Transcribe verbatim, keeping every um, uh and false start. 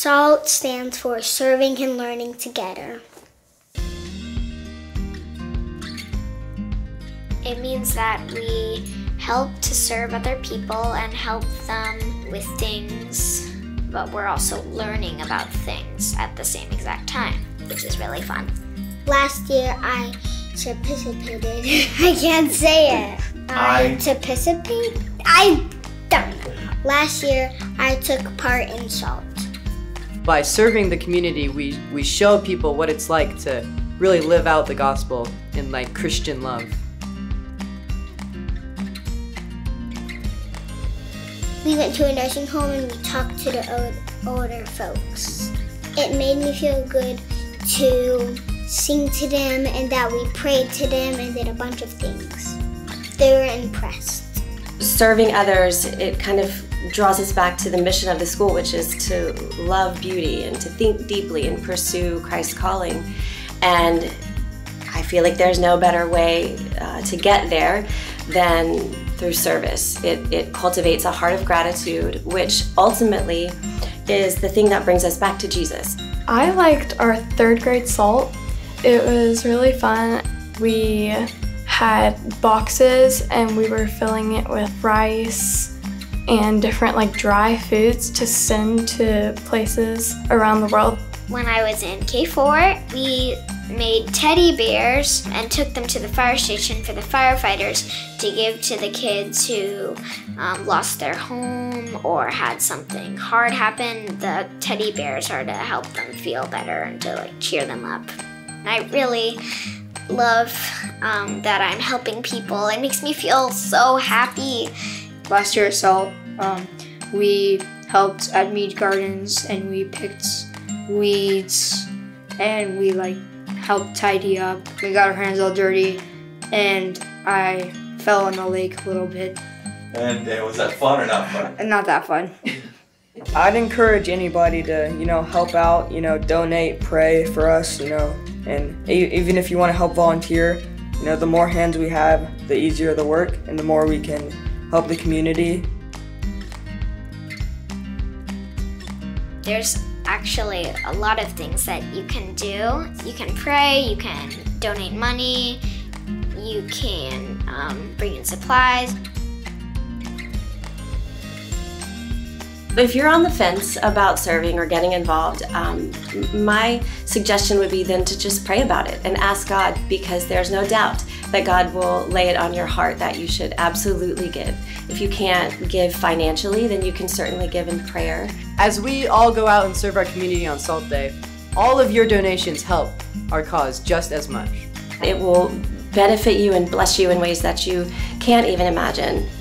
SALT stands for Serving and Learning Together. It means that we help to serve other people and help them with things, but we're also learning about things at the same exact time, which is really fun. Last year I participated. I can't say it. I participate? I don't know. Last year I took part in SALT. By serving the community, we, we show people what it's like to really live out the gospel in like Christian love. We went to a nursing home and we talked to the older folks. It made me feel good to sing to them and that we prayed to them and did a bunch of things. They were impressed. Serving others, it kind of draws us back to the mission of the school, which is to love beauty and to think deeply and pursue Christ's calling. And I feel like there's no better way uh, to get there than through service. It, it cultivates a heart of gratitude, which ultimately is the thing that brings us back to Jesus. I liked our third grade SALT. It was really fun. We had boxes and we were filling it with rice and different like dry foods to send to places around the world. When I was in K four, we made teddy bears and took them to the fire station for the firefighters to give to the kids who um, lost their home or had something hard happen. The teddy bears are to help them feel better and to like cheer them up. And I really love um, that I'm helping people. It makes me feel so happy. Last year at SALT, um, we helped at Mead Gardens and we picked weeds and we like helped tidy up. We got our hands all dirty and I fell in the lake a little bit. And uh, was that fun or not fun? Not that fun. I'd encourage anybody to, you know, help out, you know, donate, pray for us, you know, and e even if you want to help volunteer, you know, the more hands we have, the easier the work and the more we can help the community. There's actually a lot of things that you can do. You can pray, you can donate money, you can um, bring in supplies. If you're on the fence about serving or getting involved, um, my suggestion would be then to just pray about it and ask God, because there's no doubt that God will lay it on your heart that you should absolutely give. If you can't give financially, then you can certainly give in prayer. As we all go out and serve our community on SALT Day, all of your donations help our cause just as much. It will benefit you and bless you in ways that you can't even imagine.